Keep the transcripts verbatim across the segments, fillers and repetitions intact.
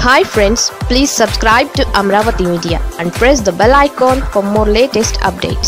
Hi friends, please subscribe to Amaravathi Media and press the bell icon for more latest updates.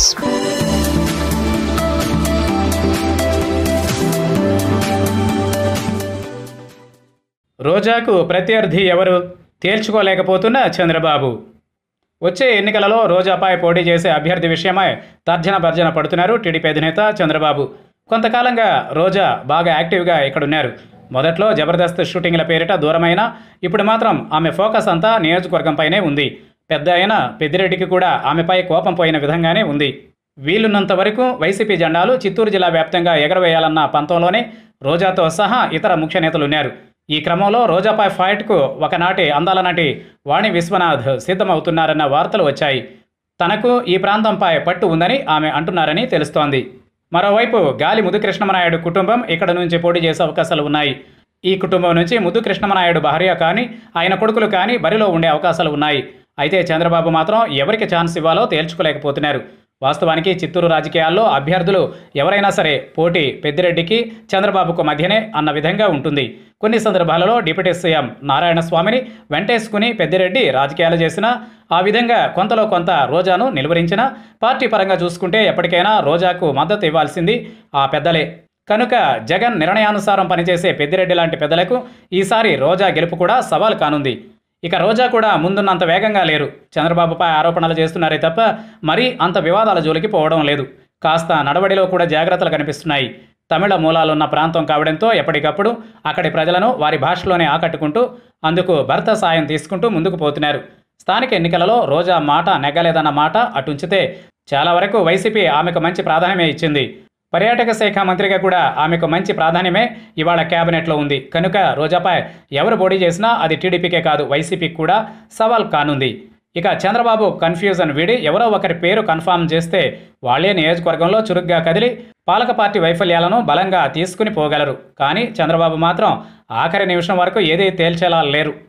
రోజాకు ప్రత్యర్థి ఎవరు తేల్చుకోలేకపోతున్న చంద్రబాబు. వచ్చే ఎన్నికలలో రోజాపై పోటీ చేసే అభ్యర్థి విషయమై తర్జన భర్జన పడుతున్నారు టీడీపీ అధినేత చంద్రబాబు. కొంతకాలంగా రోజా బాగా యాక్టివ్గా ఇక్కడున్నారు. మొదట్లో జబర్దస్త్ షూటింగ్ల పేరిట దూరమైన ఇప్పుడు మాత్రం ఆమె ఫోకస్ అంతా నియోజకవర్గంపైనే ఉంది. పెద్ద అయిన పెద్దిరెడ్డికి కూడా ఆమెపై కోపం పోయిన విధంగానే ఉంది. వీలున్నంత వరకు వైసీపీ జెండాలు చిత్తూరు జిల్లా వ్యాప్తంగా ఎగరవేయాలన్న పంతంలోనే రోజాతో సహా ఇతర ముఖ్య నేతలున్నారు. ఈ క్రమంలో రోజాపై ఫైట్కు ఒకనాటి అందాల నటి వాణి విశ్వనాథ్ సిద్ధమవుతున్నారన్న వార్తలు వచ్చాయి. తనకు ఈ ప్రాంతంపై పట్టు ఉందని ఆమె అంటున్నారని తెలుస్తోంది. మరోవైపు గాలి ముద్దు కృష్ణమనాయుడు కుటుంబం ఇక్కడ నుంచి పోటీ చేసే అవకాశాలు ఉన్నాయి. ఈ కుటుంబం నుంచి ముద్దు కృష్ణమనాయుడు భార్య కానీ ఆయన కొడుకులు కానీ బరిలో ఉండే అవకాశాలు ఉన్నాయి. అయితే చంద్రబాబు మాత్రం ఎవరికి ఛాన్స్ ఇవ్వాలో తేల్చుకోలేకపోతున్నారు. వాస్తవానికి చిత్తూరు రాజకీయాల్లో అభ్యర్థులు ఎవరైనా సరే పోటీ పెద్దిరెడ్డికి చంద్రబాబుకు మధ్యనే అన్న విధంగా ఉంటుంది. కొన్ని సందర్భాలలో డిప్యూటీ సీఎం నారాయణ స్వామిని వెంటేసుకుని పెద్దిరెడ్డి రాజకీయాలు చేసినా, ఆ విధంగా కొంతలో కొంత రోజాను నిలువరించిన పార్టీ పరంగా చూసుకుంటే ఎప్పటికైనా రోజాకు మద్దతు ఇవ్వాల్సింది ఆ పెద్దలే. కనుక జగన్ నిర్ణయానుసారం పనిచేసే పెద్దిరెడ్డి లాంటి పెద్దలకు ఈసారి రోజా గెలుపు కూడా సవాల్ కానుంది. ఇక రోజా కూడా ముందున్నంత వేగంగా లేరు. చంద్రబాబుపై ఆరోపణలు చేస్తున్నారే తప్ప మరీ అంత వివాదాల జోలికి పోవడం లేదు. కాస్త నడవడిలో కూడా జాగ్రత్తలు కనిపిస్తున్నాయి. తమిళ మూలాలున్న ప్రాంతం కావడంతో ఎప్పటికప్పుడు అక్కడి ప్రజలను వారి భాషలోనే ఆకట్టుకుంటూ అందుకు భర్త సాయం తీసుకుంటూ ముందుకు పోతున్నారు. స్థానిక ఎన్నికలలో రోజా మాట నెగ్గలేదన్న మాట అటుంచితే చాలా వరకు వైసీపీ ఆమెకు మంచి ప్రాధాన్యమే ఇచ్చింది. పర్యాటక శాఖ మంత్రిగా కూడా ఆమెకు మంచి ప్రాధాన్యమే ఇవాళ కేబినెట్లో ఉంది. కనుక రోజాపై ఎవరు పోటీ చేసినా అది టీడీపీకే కాదు వైసీపీకి కూడా సవాల్ కానుంది. ఇక చంద్రబాబు కన్ఫ్యూజన్ వీడి ఎవరో ఒకరి పేరు కన్ఫామ్ చేస్తే వాళ్లే నియోజకవర్గంలో చురుగ్గా కదిలి పాలక పార్టీ వైఫల్యాలను బలంగా తీసుకుని పోగలరు. కానీ చంద్రబాబు మాత్రం ఆఖరి నిమిషం వరకు ఏదీ తేల్చేలా లేరు.